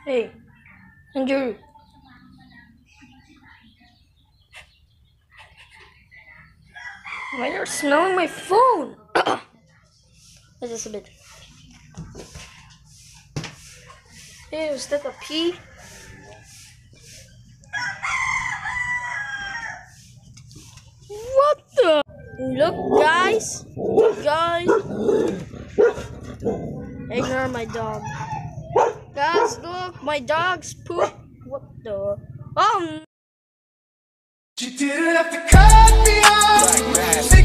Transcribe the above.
Hey, Andrew. Why you're smelling my phone? Is this a bit? Ew, is that a pee? What the? Look, guys. Ignore my dog. Guys, look, my dog's poop. What the? Oh. You didn't have to cut me off.